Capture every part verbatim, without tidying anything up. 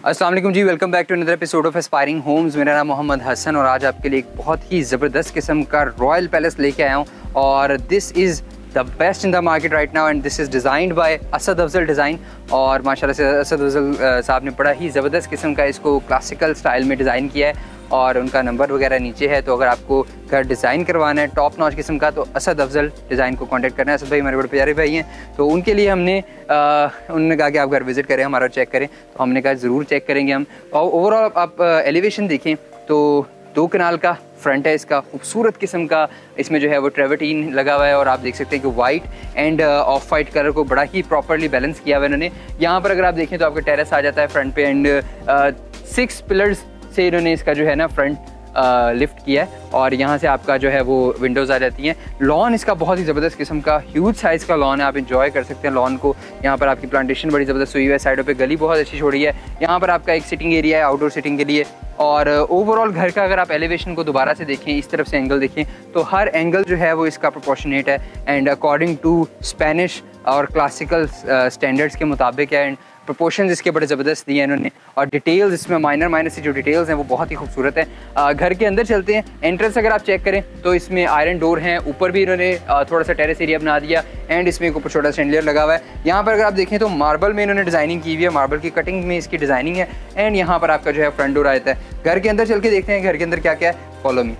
अस्सलाम वालेकुम जी, welcome back to another episode of aspiring homes. मेरा नाम मोहम्मद हसन और आज आपके लिए एक बहुत ही ज़बरदस्त किस्म का रॉयल पैलेस लेके आया हूँ और this is the best in the market right now and this is designed by Asad Afzal design. और माशाल्लाह से असद अफजल साहब ने बड़ा ही ज़बरदस्त किस्म का इसको क्लासिकल स्टाइल में डिज़ाइन किया है और उनका नंबर वगैरह नीचे है। तो अगर आपको घर डिज़ाइन करवाना है टॉप नॉच किस्म का तो असद अफजल डिज़ाइन को कांटेक्ट करना है। असद भाई हमारे बड़े प्यारे भाई हैं, तो उनके लिए हमने आ, उन्होंने कहा कि आप घर विज़िट करें, हमारा चेक करें, तो हमने कहा ज़रूर चेक करेंगे हम। और ओवरऑल आप एलिवेशन देखें तो दो कनाल का फ्रंट है इसका, खूबसूरत किस्म का इसमें जो है वो ट्रेवर्टीन लगा हुआ है और आप देख सकते हैं कि white and off white colour को बड़ा ही प्रॉपरली बैलेंस किया हुआ है इन्होंने। यहाँ पर अगर आप देखें तो आपका टेरेस आ जाता है फ्रंट पे एंड सिक्स पिलर्स से इन्होंने इसका जो है ना फ्रंट लिफ्ट किया है और यहाँ से आपका जो है वो विंडोज़ आ जाती हैं। लॉन इसका बहुत ही ज़बरदस्त किस्म का ह्यूज साइज़ का लॉन है, आप इंजॉय कर सकते हैं लॉन को। यहाँ पर आपकी प्लांटेशन बड़ी ज़बरदस्त हुई है, साइडों पे गली बहुत अच्छी छोड़ी है। यहाँ पर आपका एक सिटिंग एरिया है आउटडोर सिटिंग के लिए। और ओवरऑल घर का अगर आप एलिवेशन को दोबारा से देखें, इस तरफ से एंगल देखें तो हर एंगल जो है वो इसका प्रोपोर्शनेट है एंड अकॉर्डिंग टू स्पेनिश और क्लासिकल स्टैंडर्ड्स के मुताबिक है एंड प्रोपोर्शंस इसके बड़े ज़बरदस्त दिए हैं इन्होंने। और डिटेल्स इसमें माइनर माइनर सी जो डिटेल्स हैं वो बहुत ही खूबसूरत है। घर के अंदर चलते हैं, एंट्रेंस अगर आप चेक करें तो इसमें आयरन डोर हैं, ऊपर भी इन्होंने थोड़ा सा टेरेस एरिया बना दिया एंड इसमें ऊपर छोटा शैंडलियर लगा हुआ है। यहाँ पर अगर आप देखें तो मार्बल में इन्होंने डिज़ाइनिंग की हुई है, मार्बल की कटिंग में इसकी डिज़ाइनिंग है एंड यहाँ पर आपका जो है फ्रंट डोर आता है। घर के अंदर चल के देखते हैं घर के अंदर क्या क्या है, फॉलो मी।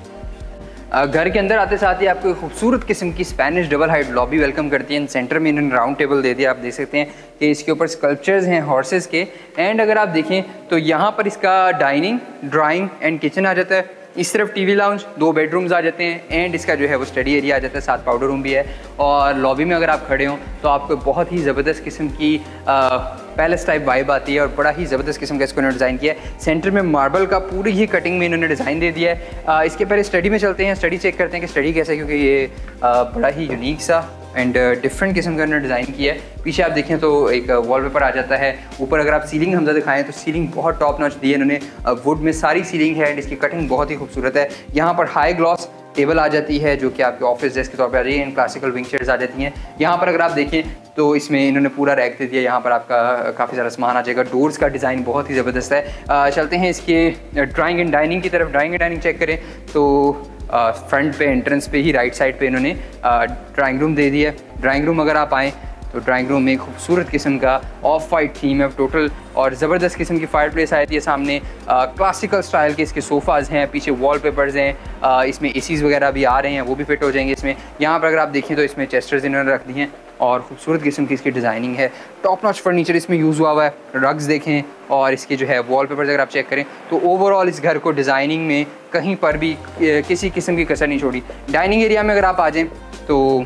घर के अंदर आते साथ ही आपको खूबसूरत किस्म की Spanish double height lobby welcome करती है। सेंटर में इन्होंने राउंड टेबल दे दिया, आप देख सकते हैं कि इसके ऊपर स्कल्पचर्स हैं हॉर्सेस के। एंड अगर आप देखें तो यहाँ पर इसका डाइनिंग, ड्राइंग एंड किचन आ जाता है। इस तरफ टीवी लाउंज, दो बेडरूम्स आ जाते हैं एंड इसका जो है वो स्टडी एरिया आ जाता है, साथ पाउडर रूम भी है। और लॉबी में अगर आप खड़े हों तो आपको बहुत ही ज़बरदस्त किस्म की पैलेस टाइप वाइब आती है और बड़ा ही ज़बरदस्त किस्म का इसको इन्होंने डिज़ाइन किया है। सेंटर में मार्बल का पूरी ही कटिंग में इन्होंने डिज़ाइन दे दिया है। आ, इसके पहले स्टडी में चलते हैं, स्टडी चेक करते हैं कि स्टडी कैसा है, क्योंकि ये आ, बड़ा ही यूनिक सा एंड डिफरेंट किस्म का इन्होंने डिज़ाइन किया है। पीछे आप देखें तो एक वॉलपेपर आ जाता है। ऊपर अगर आप सीलिंग हमजा दिखाएं तो सीलिंग बहुत टॉप नॉच दी है इन्होंने, वुड में सारी सीलिंग है एंड इसकी कटिंग बहुत ही खूबसूरत है। यहाँ पर हाई ग्लॉस टेबल आ जाती है जो कि आपके ऑफिस डेस्क के तौर पर आ जाती है एंड क्लासिकल विंग चेयर्स आ जाती हैं। यहाँ पर अगर आप देखें तो इसमें इन्होंने पूरा रैक दे दिया, यहाँ पर आपका काफ़ी सारा सामान आ जाएगा। डोर्स का डिज़ाइन बहुत ही ज़बरदस्त है। आ, चलते हैं इसके ड्राइंग एंड डाइनिंग की तरफ। ड्राइंग एंड डाइनिंग चेक करें तो फ्रंट पे एंट्रेंस पे ही राइट साइड पे इन्होंने ड्राइंग रूम दे दिया है। ड्राइंग रूम अगर आप आएँ तो ड्राइंग रूम में खूबसूरत किस्म का ऑफ वाइट थीम है टोटल और ज़बरदस्त किस्म की फायर प्लेस आती है सामने। क्लासिकल स्टाइल के इसके सोफ़ाज़ हैं, पीछे वॉलपेपर्स हैं, आ, इसमें एसीज़ वगैरह भी आ रहे हैं, वो भी फिट हो जाएंगे इसमें। यहाँ पर अगर आप देखें तो इसमें चेस्टर्स इन्होंने रख दिए हैं और खूबसूरत किस्म की इसकी डिज़ाइनिंग है। टॉप नॉच फर्नीचर इसमें यूज़ हुआ हुआ है। रग्स देखें और इसके जो है वॉलपेपर्स अगर आप चेक करें तो ओवरऑल इस घर को डिज़ाइनिंग में कहीं पर भी किसी किस्म की कसर नहीं छोड़ी। डाइनिंग एरिया में अगर आप आ जाएँ तो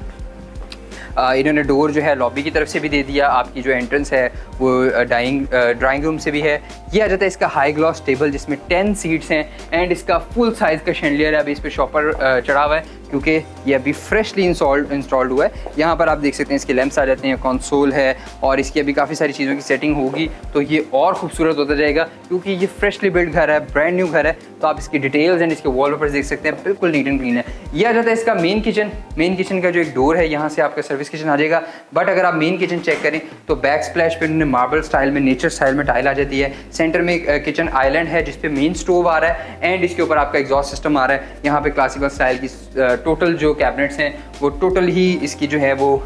Uh, इन्होंने डोर जो है लॉबी की तरफ से भी दे दिया, आपकी जो एंट्रेंस है वो डाइनिंग ड्राइंग रूम से भी है। ये आ जाता है इसका हाई ग्लॉस टेबल जिसमें टेन सीट्स हैं एंड इसका फुल साइज़ का शैंडलियर है। अभी इस पर शॉपर चढ़ा हुआ है क्योंकि ये अभी फ्रेशली इंस्टॉल्ड इंस्टॉल्ड हुआ है। यहाँ पर आप देख सकते हैं इसके लैंप्स आ जाते हैं, कंसोल है और इसकी अभी काफ़ी सारी चीज़ों की सेटिंग होगी तो ये और खूबसूरत होता जाएगा क्योंकि ये फ्रेशली बिल्ड घर है, ब्रांड न्यू घर है। तो आप इसकी डिटेल्स एंड इसके वॉलपेपर्स देख सकते हैं, बिल्कुल नीट एंड क्लीन है। ये आ जाता है इसका मेन किचन। मेन किचन का जो एक डोर है यहाँ से आपका सर्विस किचन आ जाएगा। बट अगर आप मेन किचन चेक करें तो बैक स्प्लैश पे उन्होंने मार्बल स्टाइल में, नेचर स्टाइल में टाइल आ जाती है। सेंटर में किचन आइलैंड है जिसपे मेन स्टोव आ रहा है एंड इसके ऊपर आपका एग्जॉस्ट सिस्टम आ रहा है। यहाँ पे क्लासिकल स्टाइल की टोटल जो कैबिनेट्स हैं वो टोटल ही इसकी जो है वो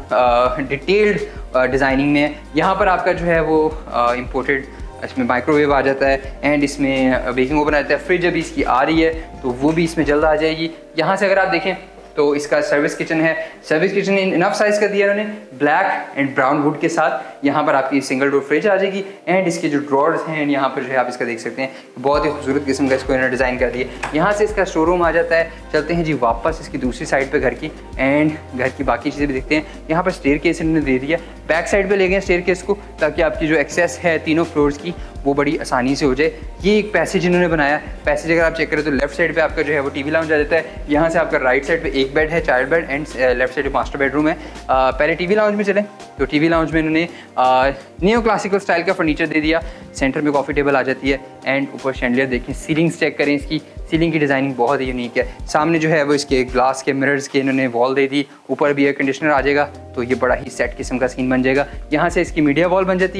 डिटेल्ड डिज़ाइनिंग में है। यहाँ पर आपका जो है वो इम्पोर्टेड इसमें माइक्रोवेव आ जाता है एंड इसमें बेकिंग ओवन आ जाता है। फ्रिज अभी इसकी आ रही है तो वो भी इसमें जल्द आ जाएगी। यहाँ से अगर आप देखें तो इसका सर्विस किचन है। सर्विस किचन इनफ साइज़ का दिया उन्होंने ब्लैक एंड ब्राउन वुड के साथ। यहाँ पर आपकी सिंगल डोर फ्रिज आ जाएगी एंड इसके जो ड्रॉर्स हैं यहाँ पर जो है आप इसका देख सकते हैं, बहुत ही खूबसूरत किस्म का इसको इन्होंने डिज़ाइन कर दिया। यहाँ से इसका शोरूम आ जाता है। चलते हैं जी वापस इसकी दूसरी साइड पे घर की एंड घर की बाकी चीज़ें भी देखते हैं। यहाँ पर स्टेयर केस इन्होंने दे दिया, बैक साइड पे ले गए स्टेयर केस को ताकि आपकी जो एक्सेस है तीनों फ्लोर्स की वो बड़ी आसानी से हो जाए। ये एक पैसेज इन्होंने बनाया। पैसेज अगर आप चेक करें तो लेफ्ट साइड पे आपका जो है वो टीवी लाउंज आ जाता है। यहाँ से आपका राइट साइड पे एक बेड है, child bed and left side पे मास्टर बेडरूम है। आ, पहले टीवी लाउंज में चलें तो टीवी लाउंज में इन्होंने नियो क्लासिकल स्टाइल का फर्नीचर दे दिया। सेंटर में कॉफ़ी टेबल आ जाती है एंड ऊपर शैंडलियर देखें। सीलिंग्स चेक करें, इसकी सीलिंग की डिज़ाइनिंग बहुत ही यूनिक है। सामने जो है वो इसके ग्लास के मिरर्स के इन्होंने वॉल दे दी, ऊपर भी एयर कंडीशनर आ जाएगा तो ये बड़ा ही सेट किस्म का सीन बन जाएगा। यहाँ से इसकी मीडिया वॉल बन जाती है।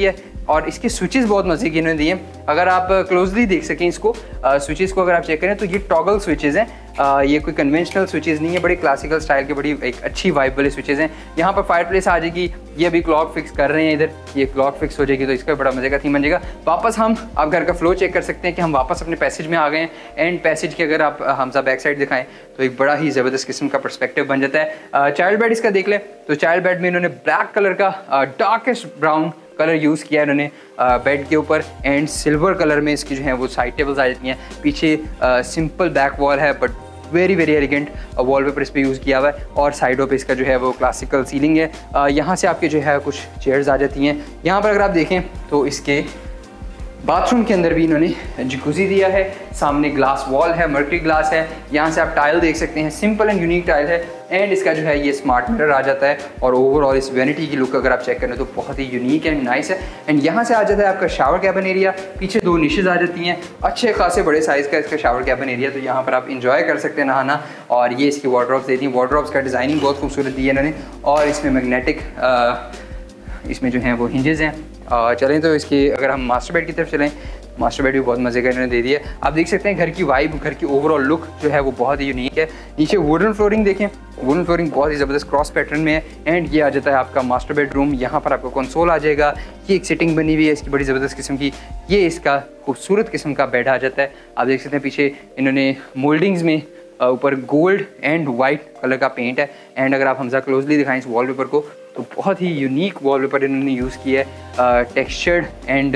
और इसके स्विचेस बहुत मजे के इन्होंने दिए हैं। अगर आप क्लोजली देख सकें इसको, स्विचेस को अगर आप चेक करें तो ये टॉगल स्विचेस हैं, आ, ये कोई कन्वेंशनल स्विचेस नहीं है, बड़े क्लासिकल स्टाइल के, बड़ी एक अच्छी वाइब वाले स्विचेस हैं। यहाँ पर फायर प्लेस आ जाएगी, ये अभी क्लॉक फिक्स कर रहे हैं इधर, ये क्लॉक फिक्स हो जाएगी तो इसका बड़ा मजे का थीम बन जाएगा। वापस हम आप घर का फ्लो चेक कर सकते हैं कि हम वापस अपने पैसेज में आ गए हैं। एंड पैसेज की अगर आप हमसा बैक साइड दिखाएं तो एक बड़ा ही ज़बरदस्त किस्म का पर्सपेक्टिव बन जाता है। चाइल्ड बेड इसका देख लें तो चाइल्ड बेड में इन्होंने ब्लैक कलर का डार्केस्ट ब्राउन कलर यूज़ किया है इन्होंने बेड के ऊपर, एंड सिल्वर कलर में इसकी जो है वो साइड टेबल्स आ जाती हैं। पीछे सिंपल बैक वॉल है but very very elegant wallpaper इस पर यूज़ किया हुआ है, और साइडों पे इसका जो है वो क्लासिकल सीलिंग है। uh, यहाँ से आपके जो है कुछ चेयर्स आ जाती हैं। यहाँ पर अगर आप देखें तो इसके बाथरूम के अंदर भी इन्होंने जकूज़ी दिया है, सामने ग्लास वॉल है, मर्करी ग्लास है, यहाँ से आप टाइल देख सकते हैं, सिंपल एंड यूनिक टाइल है। एंड इसका जो है ये स्मार्ट मिरर आ जाता है, और ओवरऑल इस वैनिटी की लुक अगर आप चेक करें तो बहुत ही यूनिक एंड नाइस है। एंड यहाँ से आ जाता है आपका शावर कैबिन एरिया, पीछे दो निशेज आ जाती हैं, अच्छे खासे बड़े साइज़ का इसका शावर कैबिन एरिया, तो यहाँ पर आप इंजॉय कर सकते हैं नहाना। और ये इसकी वार्डरोब्स देती हैं, वार्डरोब्स का डिज़ाइनिंग बहुत खूबसूरत दी है इन्होंने, और इसमें मैग्नेटिक इसमें जो हैं वो हिंजेस हैं। चलें तो इसकी अगर हम मास्टर बेड की तरफ चलें, मास्टर बेड भी बहुत मज़े का इन्होंने दे दिया है। आप देख सकते हैं घर की वाइब, घर की ओवरऑल लुक जो है वो बहुत ही यूनिक है। नीचे वुडन फ्लोरिंग देखें, वुडन फ्लोरिंग बहुत ही ज़बरदस्त क्रॉस पैटर्न में है। एंड ये आ जाता है आपका मास्टर बेडरूम, यहाँ पर आपको कंसोल आ जाएगा, ये एक सिटिंग बनी हुई है इसकी बड़ी ज़बरदस्त किस्म की, ये इसका खूबसूरत किस्म का बेड आ जाता है। आप देख सकते हैं पीछे इन्होंने मोल्डिंग्स में ऊपर गोल्ड एंड वाइट कलर का पेंट है। एंड अगर आप हमजा क्लोजली दिखाएं इस वॉलपेपर को तो बहुत ही यूनिक वॉलपेपर इन्होंने यूज़ किया है, textured and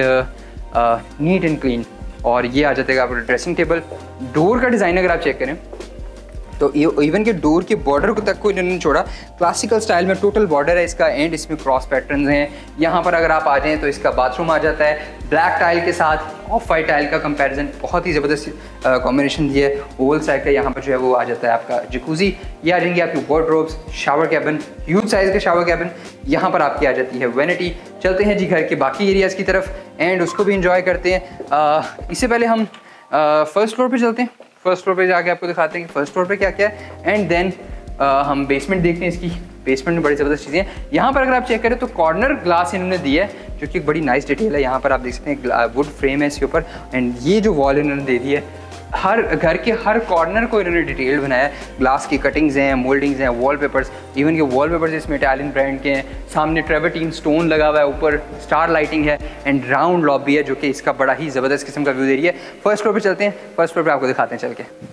neat and clean. और ये आ जाता है आपका ड्रेसिंग टेबल। डोर का डिज़ाइन अगर आप चेक करें तो इवन के डोर के बॉर्डर को तक को इन्होंने छोड़ा, क्लासिकल स्टाइल में टोटल बॉर्डर है इसका, एंड इसमें क्रॉस पैटर्न्स हैं। यहाँ पर अगर आप आ जाएँ तो इसका बाथरूम आ जाता है ब्लैक टाइल के साथ ऑफ वाइट टाइल का कंपैरिजन, बहुत ही ज़बरदस्त कॉम्बिनेशन दिया है। ओवल साइड का यहाँ पर जो है वो आ जाता है आपका जकूज़ी, ये आ जाएंगे आपकी wardrobes, shower cabin, huge size का शावर कैबिन, यहाँ पर आपकी आ जाती है वैनिटी। चलते हैं जी घर के बाकी एरियाज़ की तरफ एंड उसको भी इंजॉय करते हैं। इससे पहले हम फर्स्ट फ्लोर पर चलते हैं, फर्स्ट फ्लोर पे जाके आपको दिखाते हैं कि फर्स्ट फ्लोर पे क्या क्या है, एंड देन हम बेसमेंट देखते हैं। इसकी बेसमेंट में बड़ी ज़बरदस्त चीज़ें हैं। यहाँ पर अगर आप चेक करें तो कॉर्नर ग्लास इन्होंने दिया है जो कि एक बड़ी नाइस डिटेल है। यहाँ पर आप देख सकते हैं वुड फ्रेम है इसके ऊपर, एंड ये जो वॉल इन्होंने दे दी है, हर घर के हर कॉर्नर को इन्होंने डिटेल बनाया है। ग्लास की कटिंग्स हैं, मोल्डिंग्स हैं, वॉलपेपर्स, इवन के वॉलपेपर्स इसमें इटालियन ब्रांड के हैं। सामने ट्रेवर्टीन स्टोन लगा हुआ है, ऊपर स्टार लाइटिंग है, एंड राउंड लॉबी है जो कि इसका बड़ा ही ज़बरदस्त किस्म का व्यू दे रही है। फर्स्ट फ्लोर पे चलते हैं, फर्स्ट फ्लोर पे आपको दिखाते हैं चल के।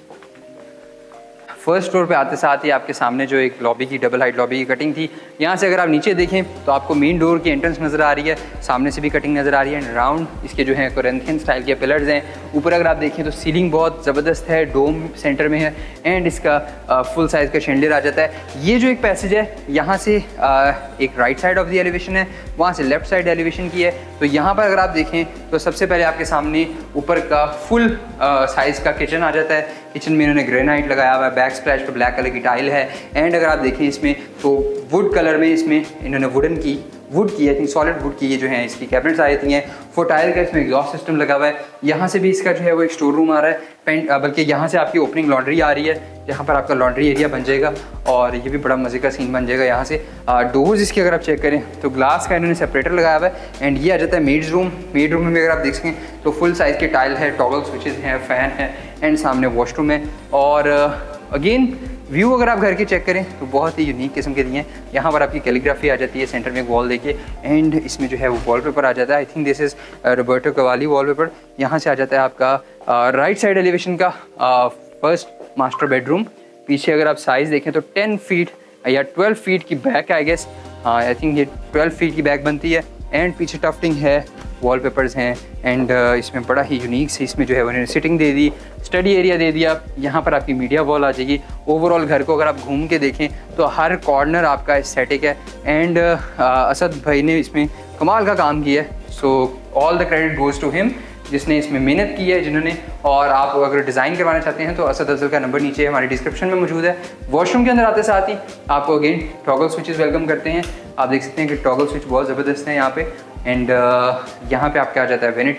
फर्स्ट फ्लोर पे आते साथ ही आपके सामने जो एक लॉबी की डबल हाइट लॉबी की कटिंग थी, यहाँ से अगर आप नीचे देखें तो आपको मेन डोर की एंट्रेंस नज़र आ रही है, सामने से भी कटिंग नज़र आ रही है। राउंड इसके जो है कोरिंथियन स्टाइल के पिलर्स हैं। ऊपर अगर आप देखें तो सीलिंग बहुत ज़बरदस्त है, डोम सेंटर में है, एंड इसका फुल साइज़ का शेंडलियर आ जाता है। ये जो एक पैसेज है यहाँ से आ, एक right side of the elevation है, वहाँ से लेफ्ट साइड एलिवेशन की है। तो यहाँ पर अगर आप देखें तो सबसे पहले आपके सामने ऊपर का फुल साइज़ का किचन आ जाता है। किचन में इन्होंने ग्रेनाइट लगाया हुआ है, बैक स्प्लैश पे ब्लैक कलर की टाइल है, एंड अगर आप देखें इसमें तो वुड कलर में इसमें इन्होंने वुडन की वुड की आई थिंक सॉलिड वुड की ये जो है इसकी कैबिनेट्स आ जाती हैं। फोर टाइल का इसमें एग्जॉस्ट सिस्टम लगा हुआ है। यहाँ से भी इसका जो है वो एक स्टोर रूम आ रहा है, पेंट बल्कि यहाँ से आपकी ओपनिंग लॉन्ड्री आ रही है, यहाँ पर आपका लॉन्ड्री एरिया बन जाएगा, और ये भी बड़ा मज़े का सीन बन जाएगा। यहाँ से डोर्स इसके अगर आप चेक करें तो ग्लास का इन्होंने सेपरेटर लगाया हुआ है, एंड ये आ जाता है मेड्स रूम। मेड रूम में भी अगर आप देख सकें तो फुल साइज़ के टाइल है, टॉगल स्विचेस हैं, फ़ैन है, एंड सामने वॉशरूम है। और अगेन व्यू अगर आप घर के चेक करें तो बहुत ही यूनिक किस्म के दिए हैं। यहाँ पर आपकी कैलीग्राफी आ जाती है, सेंटर में एक वॉल देखिए, एंड इसमें जो है वो वॉलपेपर आ जाता है। I think this is Roberto Cavalli wallpaper. यहाँ से आ जाता है आपका राइट साइड एलिवेशन का फर्स्ट मास्टर बेडरूम। पीछे अगर आप साइज़ देखें तो टेन फीट या ट्वेल्व फीट की बैक आई गेस, हाँ आई थिंक ये ट्वेल्व फीट की बैक बनती है, एंड पीछे टफ्टिंग है, वॉलपेपर्स हैं, एंड uh, इसमें बड़ा ही यूनिक सी इसमें जो है उन्होंने सिटिंग दे दी, स्टडी एरिया दे दिया। यहाँ पर आपकी मीडिया वॉल आ जाएगी। ओवरऑल घर को अगर आप घूम के देखें तो हर कॉर्नर आपका एस्थेटिक है, एंड uh, असद भाई ने इसमें कमाल का काम किया है। So all the credit goes to him जिसने इसमें मेहनत की है जिन्होंने। और आप अगर डिज़ाइन करवाना चाहते हैं तो असद अफजल का नंबर नीचे हमारी डिस्क्रिप्शन में मौजूद है। वॉशरूम के अंदर आते साथ ही आपको अगेन टॉगल स्विचेस वेलकम करते हैं। आप देख सकते हैं कि टॉगल स्विच बहुत ज़बरदस्त है यहाँ पे, एंड uh, यहाँ पे आपका आ जाता है vanity,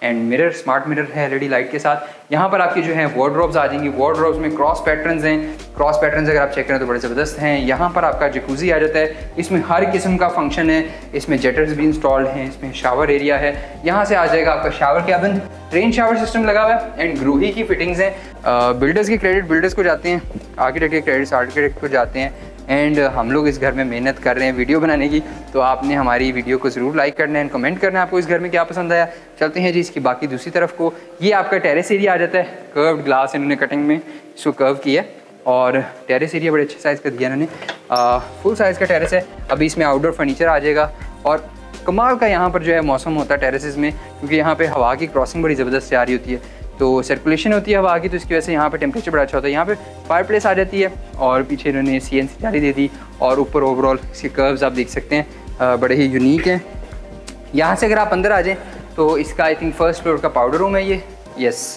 and mirror, smart mirror है एलईडी लाइट के साथ। यहाँ पर आपकी जो है वार्डरोब्स आ जाएंगी। वार्डरोब्स में क्रॉस पैटर्न्स हैं। क्रॉस पैटर्न्स अगर आप चेक करें तो बड़े ज़बरदस्त हैं। यहाँ पर आपका जकूज़ी आ जाता है, इसमें हर किस्म का फंक्शन है, इसमें जेटर्स भी इंस्टॉल्ड हैं, इसमें शावर एरिया है। यहाँ से आ जाएगा आपका shower cabin, rain shower system लगा हुआ है एंड ग्रूही की फिटिंग्स हैं। बिल्डर्स के क्रेडिट बिल्डर्स को जाते हैं, आर्किटेक्ट के क्रेडिट्स आर्किटेक्ट को जाते हैं। एंड हम लोग इस घर में मेहनत कर रहे हैं वीडियो बनाने की, तो आपने हमारी वीडियो को ज़रूर लाइक करना है एंड कमेंट करना है आपको इस घर में क्या पसंद आया। चलते हैं जी इसकी बाकी दूसरी तरफ को। ये आपका टेरेस एरिया आ जाता है। कर्व्ड ग्लास इन्होंने कटिंग में इसको कर्व किया है और टेरेस एरिया बड़े अच्छे साइज़ का दिया इन्होंने। फुल साइज़ का टेरेस है। अभी इसमें आउटडोर फर्नीचर आ जाएगा और कमाल का यहाँ पर जो है मौसम होता है टेरेसेस में, क्योंकि यहाँ पे हवा की क्रॉसिंग बड़ी ज़बरदस्त से आ रही होती है, तो सर्कुलेशन होती है हवा की, तो इसकी वजह से यहाँ पे टेम्परेचर बड़ा अच्छा होता है। यहाँ पे फायर प्लेस आ जाती है और पीछे इन्होंने सी एन सी जाली दे दी और ऊपर ओवरऑल इसके कर्व्स आप देख सकते हैं बड़े ही यूनिक हैं। यहाँ से अगर आप अंदर आ जाएँ तो इसका आई थिंक फर्स्ट फ्लोर का पाउडर रूम है ये। यस,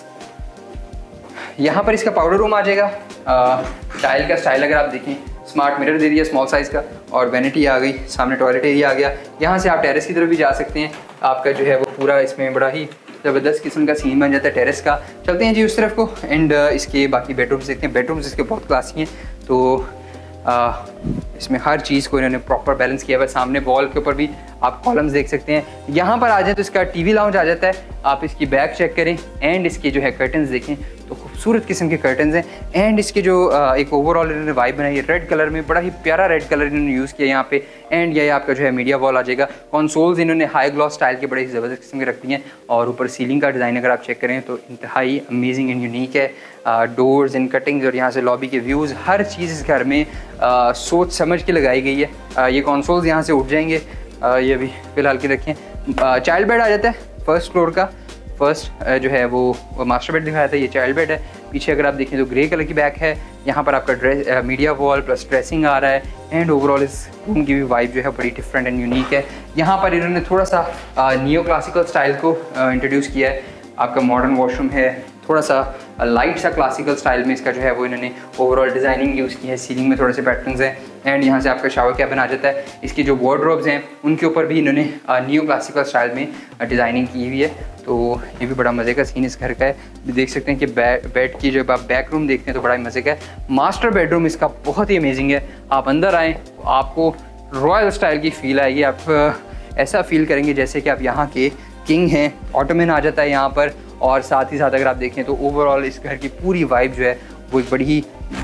यहाँ पर इसका पाउडर रूम आ जाएगा। टाइल का स्टाइल अगर आप देखें, स्मार्ट मिरर दे दिया स्मॉल साइज़ का और वैनिटी आ गई, सामने टॉयलेट एरिया आ गया। यहाँ से आप टेरेस की तरफ भी जा सकते हैं। आपका जो है वो पूरा इसमें बड़ा ही ज़बरदस्त किस्म का सीन बन जाता है टेरेस का। चलते हैं जी उस तरफ को एंड इसके बाकी बेडरूम्स देखते हैं। बेडरूम्स इसके बहुत क्लासी हैं, तो आ, इसमें हर चीज़ को इन्होंने प्रॉपर बैलेंस किया हुआ है। सामने वॉल के ऊपर भी आप कॉलम्स देख सकते हैं। यहाँ पर आ जाए तो इसका टीवी लाउंज आ जाता है। आप इसकी बैक चेक करें एंड इसके जो है कर्टन्स देखें तो खूबसूरत किस्म के कर्टन्स हैं। एंड इसके जो आ, एक ओवरऑल इन्होंने वाइब बनाई है रेड कलर में, बड़ा ही प्यारा रेड कलर इन्होंने यूज़ किया यहाँ पे। एंड ये आपका जो है मीडिया वॉल आ जाएगा। कंसोल्स इन्होंने हाई ग्लॉस स्टाइल के बड़े ही ज़बरदस्त किस्म के रखती हैं और ऊपर सीलिंग का डिज़ाइन अगर आप चेक करें तो इंतहाई अमेजिंग एंड यूनिक है। डोर्स एंड कटिंग्स और यहाँ से लॉबी के व्यूज़, हर चीज़ इस घर में आ, सोच समझ के लगाई गई है। आ, ये कंसोल्स यहाँ से उठ जाएंगे, आ, ये भी फिलहाल के रखें। चाइल्ड बेड आ जाता है फर्स्ट फ्लोर का। फर्स्ट जो है वो मास्टर बेड दिखाया था, ये चाइल्ड बेड है। पीछे अगर आप देखें तो ग्रे कलर की बैक है। यहाँ पर आपका dress media wall plus dressing आ रहा है एंड ओवरऑल इस रूम की भी वाइब जो है बड़ी डिफरेंट एंड यूनिक है। यहाँ पर इन्होंने थोड़ा सा नियो क्लासिकल स्टाइल को इंट्रोड्यूस किया है। आपका मॉडर्न वॉशरूम है, थोड़ा सा लाइट सा क्लासिकल स्टाइल में इसका जो है वो इन्होंने ओवरऑल डिज़ाइनिंग यूज़ की है। सीलिंग में थोड़े से पैटर्न्स हैं एंड यहाँ से आपका शावर कैबिन आ जाता है। इसकी जो वार्डरोब्स हैं उनके ऊपर भी इन्होंने न्यू क्लासिकल स्टाइल में डिज़ाइनिंग की हुई है, तो ये भी बड़ा मज़े का सीन इस घर का है। देख सकते हैं कि बेड की जब आप बैक रूम देखते हैं तो बड़ा ही मज़े का है। मास्टर बेडरूम इसका बहुत ही अमेजिंग है। आप अंदर आएँ आपको रॉयल स्टाइल की फ़ील आएगी। आप ऐसा फील करेंगे जैसे कि आप यहाँ के किंग हैं। ऑटोमन आ जाता है यहाँ पर और साथ ही साथ अगर आप देखें तो ओवरऑल इस घर की पूरी वाइब जो है वो एक बड़ी ही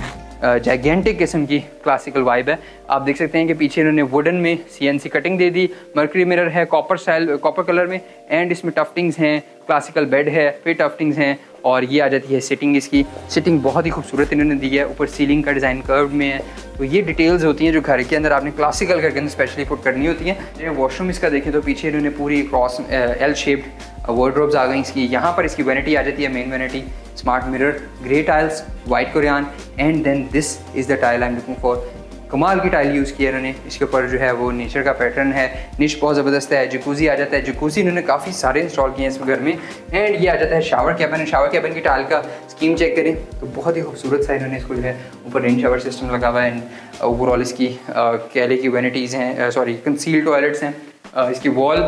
जाइगेंटिक किस्म की क्लासिकल वाइब है। आप देख सकते हैं कि पीछे इन्होंने वुडन में सीएनसी कटिंग दे दी। मर्करी मिरर है कॉपर स्टाइल, कॉपर कलर में एंड इसमें टफ्टिंग्स हैं, क्लासिकल बेड है, फिर टफ्टिंग्स हैं और ये आ जाती है सिटिंग। इसकी सिटिंग बहुत ही खूबसूरत इन्होंने दी है। ऊपर सीलिंग का डिज़ाइन कर्व में है, तो ये डिटेल्स होती हैं जो घर के अंदर आपने क्लासिकल घर के अंदर स्पेशली पुट करनी होती हैं। वॉशरूम इसका देखें तो पीछे इन्होंने पूरी क्रॉस एल शेप्ड वार्डरोब्स आ गई इसकी। यहाँ पर इसकी वैनिटी आ जाती है, main vanity, smart mirror, grey tiles, white Corian and then this is the tile I am looking for. कमाल की टाइल यूज़ की है इन्होंने। इसके ऊपर जो है वो नेचर का पैटर्न है, निश बहुत ज़बरदस्त है। जकूज़ी आ जाता है, जकूज़ी इन्होंने काफ़ी सारे इंस्टॉल किए हैं इस घर में। एंड ये आ जाता है शावर कैबिन। शावर कैबिन की टाइल का स्कीम चेक करें तो बहुत ही खूबसूरत सा इन्होंने इसको जो है ऊपर रेन शावर सिस्टम लगा हुआ है। एंड ओवरऑल इसकी कैले की वैनिटीज़ हैं, सॉरी कंसील टॉयलेट्स हैं। uh, इसकी वॉल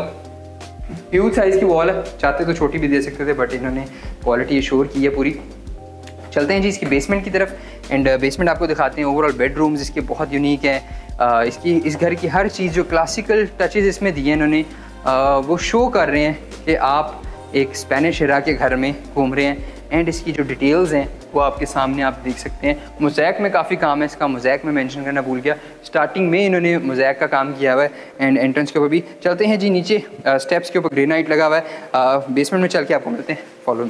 ह्यूज साइज़ की वॉल है, चाहते तो छोटी भी दे सकते थे बट इन्होंने क्वालिटी एश्योर की है पूरी। चलते हैं जी इसकी बेसमेंट की तरफ एंड बेसमेंट आपको दिखाते हैं। ओवरऑल बेडरूम्स इसके बहुत यूनिक हैं। इसकी इस घर की हर चीज़ जो क्लासिकल टचेस इसमें दिए हैं इन्होंने, वो शो कर रहे हैं कि आप एक स्पेनिश एरा के घर में घूम रहे हैं। एंड इसकी जो डिटेल्स हैं वो आपके सामने आप देख सकते हैं। मोज़ैक में काफ़ी काम है इसका, मोज़ैक में मेंशन करना भूल गया। स्टार्टिंग में इन्होंने मोज़ैक का काम किया हुआ है एंड एंट्रेंस के ऊपर भी। चलते हैं जी नीचे, स्टेप्स के ऊपर ग्रेनाइट लगा हुआ है। बेसमेंट में चल के आपको मिलते हैं, फॉलो।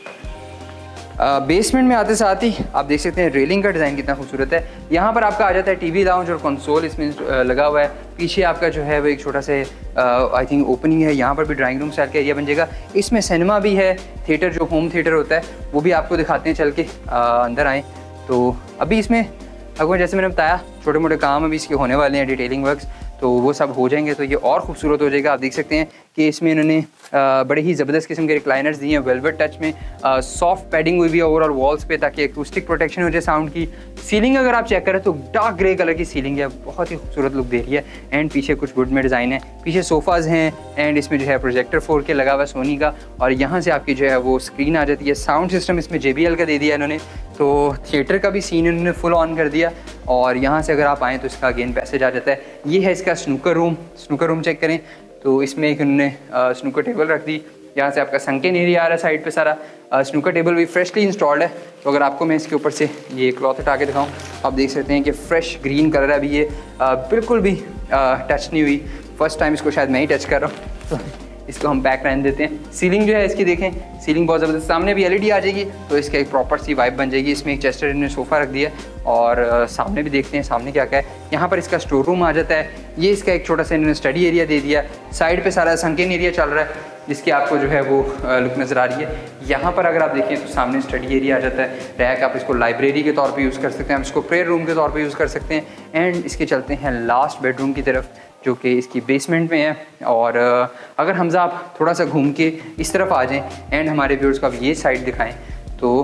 बेसमेंट में आते साथ ही आप देख सकते हैं रेलिंग का डिज़ाइन कितना खूबसूरत है। यहाँ पर आपका आ जाता है टीवी लाउंज और कंसोल इसमें लगा हुआ है। पीछे आपका जो है वो एक छोटा सा आई थिंक ओपनिंग है, यहाँ पर भी ड्राइंग रूम स्टाइल का एरिया बन जाएगा। इसमें सिनेमा भी है, थिएटर जो होम थिएटर होता है वो भी आपको दिखाते हैं चल के। आ, अंदर आएँ तो अभी इसमें आपको जैसे मैंने बताया छोटे मोटे काम अभी इसके होने वाले हैं, डिटेलिंग वर्क्स। तो वो सब हो जाएंगे तो ये और खूबसूरत हो जाएगा। आप देख सकते हैं कि इसमें इन्होंने बड़े ही ज़बरदस्त किस्म के रिक्लाइनर्स दिए हैं, वेलवेट टच में, सॉफ्ट पैडिंग हुई भी है ओवरऑल वॉल्स पे ताकि एकूस्टिक प्रोटेक्शन हो जाए साउंड की। सीलिंग अगर आप चेक करें तो डार्क ग्रे कलर की सीलिंग है, बहुत ही खूबसूरत लुक दे रही है। एंड पीछे कुछ वुड में डिज़ाइन है, पीछे सोफ़ाज़ हैं एंड इसमें जो है प्रोजेक्टर फोर के लगा हुआ सोनी का, और यहाँ से आपकी जो है वो स्क्रीन आ जाती है। साउंड सिस्टम इसमें जे बी एल का दे दिया इन्होंने, तो थिएटर का भी सीन इन्होंने फुल ऑन कर दिया। और यहाँ से अगर आप आएँ तो इसका अगेन पैसेज आ जाता है। ये है इसका snooker room. Snooker room check करें तो इसमें एक उन्होंने स्नूकर टेबल रख दी, यहाँ से आपका संकेन एरिया आ रहा है साइड पे सारा। स्नूकर टेबल भी फ्रेशली इंस्टॉल्ड है। तो अगर आपको मैं इसके ऊपर से ये क्लॉथ हटा के दिखाऊँ, आप देख सकते हैं कि फ्रेश ग्रीन कलर है। अभी ये आ, बिल्कुल भी आ, टच नहीं हुई, फर्स्ट टाइम इसको शायद मैं ही टच कर रहा हूँ, तो इसको हम बैक रहने देते हैं। सीलिंग जो है इसकी देखें, सीलिंग बहुत ज़बरदस्त, सामने भी एल ई डी आ जाएगी तो इसका एक प्रॉपर सी वाइब बन जाएगी। इसमें एक चेस्टर ने सोफ़ा रख दिया और आ, सामने भी देखते हैं सामने क्या क्या है। यहाँ पर इसका स्टोर रूम आ जाता है। ये इसका एक छोटा सा इन्होंने स्टडी एरिया दे दिया। साइड पे सारा संकेन एरिया चल रहा है जिसकी आपको जो है वो लुक नज़र आ रही है। यहाँ पर अगर आप देखें तो सामने स्टडी एरिया आ जाता है। रैक आप इसको लाइब्रेरी के तौर पे यूज़ कर सकते हैं, आप इसको प्रेयर रूम के तौर पे यूज़ कर सकते हैं। एंड इसके चलते हैं लास्ट बेडरूम की तरफ जो कि इसकी बेसमेंट में है। और अगर हमजा आप थोड़ा सा घूम के इस तरफ आ जाएँ एंड हमारे व्यूअर्स को आप ये साइड दिखाएँ तो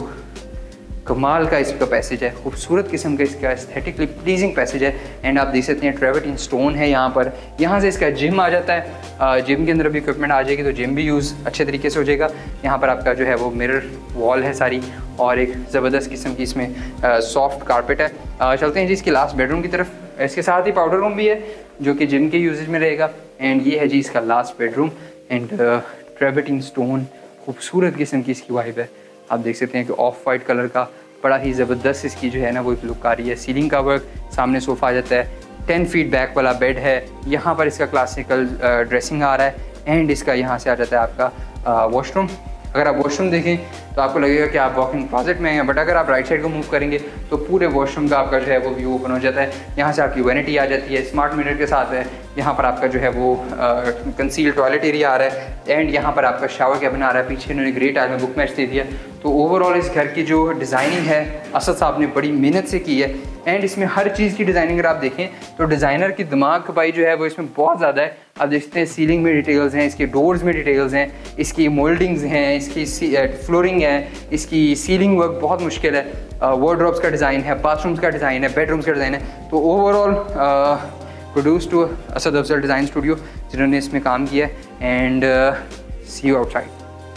कमाल का इसका पैसेज है, खूबसूरत किस्म का इसका एस्थेटिकली प्लीजिंग पैसेज है। एंड आप देख सकते हैं ट्रेवर्टिन स्टोन है यहाँ पर। यहाँ से इसका जिम आ जाता है, जिम के अंदर भी इक्विपमेंट आ जाएगी तो जिम भी यूज़ अच्छे तरीके से हो जाएगा। यहाँ पर आपका जो है वो मिरर वॉल है सारी, और एक ज़बरदस्त किस्म की इसमें सॉफ्ट कारपेट है। आ, चलते हैं जी इसकी लास्ट बेडरूम की तरफ। इसके साथ ही पाउडर रूम भी है जो कि जिम के यूजेज में रहेगा। एंड ये है जी इसका last bedroom. And travertine stone, खूबसूरत किस्म की इसकी वाइब है। आप देख सकते हैं कि ऑफ वाइट कलर का बड़ा ही ज़बरदस्त इसकी जो है ना वो एक लुक आ रही है। सीलिंग का वर्क, सामने सोफ़ा आ जाता है, टेन फीट बैक वाला बेड है। यहाँ पर इसका क्लासिकल ड्रेसिंग आ रहा है। एंड इसका यहाँ से आ जाता है आपका वॉशरूम। अगर आप वॉशरूम देखें तो आपको लगेगा कि आप वॉक इन क्लोजेट में हैं, बट अगर आप राइट साइड को मूव करेंगे तो पूरे वॉशरूम का आपका जो है वो व्यू ओपन हो जाता है। यहाँ से आपकी वैनिटी आ जाती है, स्मार्ट मीटर के साथ है। यहाँ पर आपका जो है वो कंसील टॉयलेट एरिया आ रहा है। एंड यहाँ पर आपका शावर कैबिन आ रहा है। पीछे इन्होंने ग्रे टाइल में बुक मैच दे दिया। तो ओवरऑल इस घर की जो डिज़ाइनिंग है असद साहब ने बड़ी मेहनत से की है। एंड इसमें हर चीज़ की डिज़ाइनिंग अगर आप देखें तो डिज़ाइनर की दिमाग खपाई जो है वो इसमें बहुत ज़्यादा है। आप देखते हैं सीलिंग में डिटेल्स हैं, इसके डोर्स में डिटेल्स हैं, इसकी मोल्डिंग्स हैं, इसकी फ्लोरिंग है, इसकी सीलिंग वर्क बहुत मुश्किल है, वार्डरोब्स का डिज़ाइन है, बाथरूम्स का डिज़ाइन है, बेडरूम्स का डिज़ाइन है। तो overall produce to Asad Afzal design studio जिन्होंने इसमें काम किया है। And see you outside.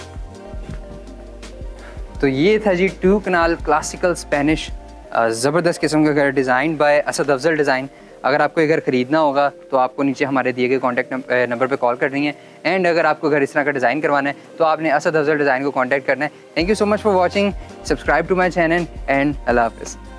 तो ये था जी टू कनाल क्लासिकल स्पेनिश ज़बरदस्त किस्म का घर, design by Asad Afzal design. अगर आपको ये घर ख़रीदना होगा तो आपको नीचे हमारे दिए गए कॉन्टैक्ट नंबर पे कॉल करनी है। एंड अगर आपको घर इस तरह का डिज़ाइन करवाना है तो आपने असद अफजल डिज़ाइन को कॉन्टैक्ट करना है। Thank you so much for watching, subscribe to my channel and अल्लाह हाफ़िज़।